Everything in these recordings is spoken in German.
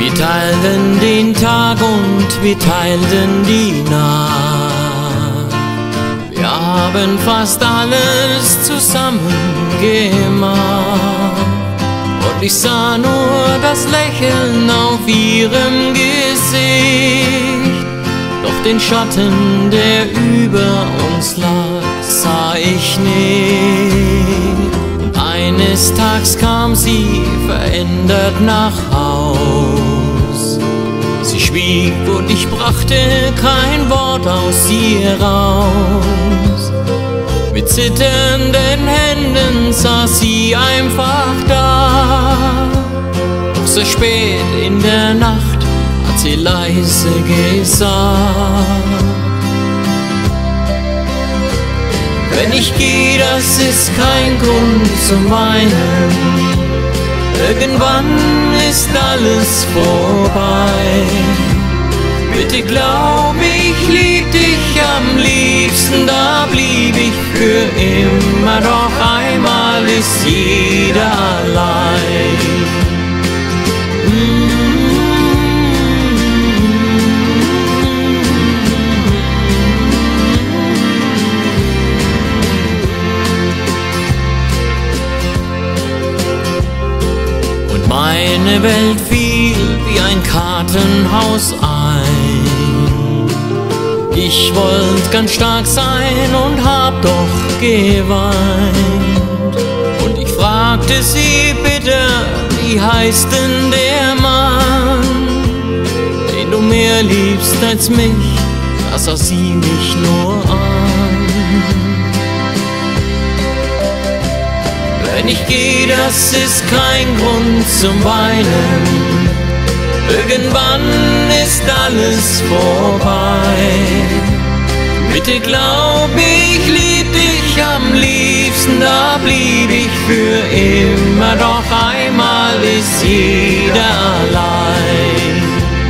Wir teilten den Tag und wir teilten die Nacht. Wir haben fast alles zusammen gemacht. Und ich sah nur das Lächeln auf ihrem Gesicht. Doch den Schatten, der über uns lag, sah ich nicht. Und eines Tages kam sie verändert nach Haus. Sie schwieg und ich brachte kein Wort aus ihr raus. Mit zitternden Händen saß sie einfach da. Doch so spät in der Nacht hat sie leise gesagt: Wenn ich gehe, das ist kein Grund zum Weinen. Irgendwann ist alles vorbei. Bitte glaub, ich lieb dich am liebsten, da blieb ich für immer. Doch einmal ist jeder allein. Und meine Welt fiel wie ein Kartenhaus ein. Ich wollte ganz stark sein und hab doch geweint. Und ich fragte sie bitte, wie heißt denn der Mann, den du mehr liebst als mich? Da sah sie mich nur an. Wenn ich gehe, das ist kein Grund zum Weinen. Irgendwann ist alles vorbei. Bitte glaub, ich lieb dich am liebsten, da blieb ich für immer. Doch einmal ist jeder allein.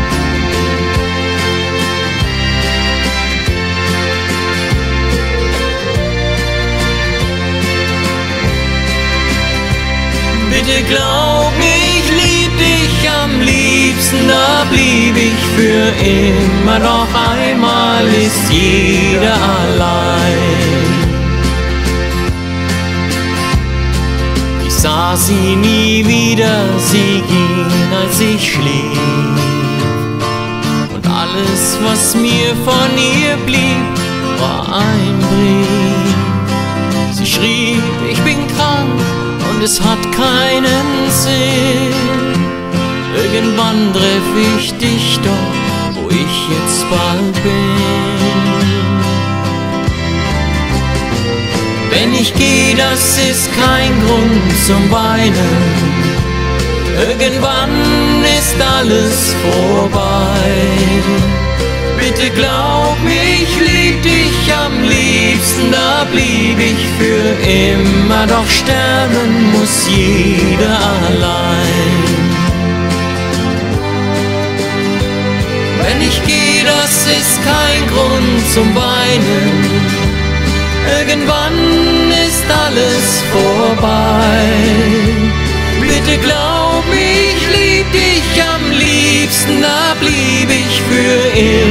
Bitte glaub, ich lieb dich am liebsten, da blieb ich für immer. Doch einmal ist jeder allein. Ich sah sie nie wieder, sie ging, als ich schlief. Und alles, was mir von ihr blieb, war ein Brief. Sie schrieb, ich bin krank und es hat keinen Sinn. Irgendwann treff ich dich doch, wo ich jetzt bald bin. Wenn ich gehe, das ist kein Grund zum Weinen. Irgendwann ist alles vorbei. Bitte glaub, ich lieb dich am liebsten, da blieb ich für immer. Doch sterben muss jeder allein. Wenn ich gehe, das ist kein Grund zum Weinen. Irgendwann ist alles vorbei. Bitte glaub, ich lieb dich am liebsten, da blieb ich für immer.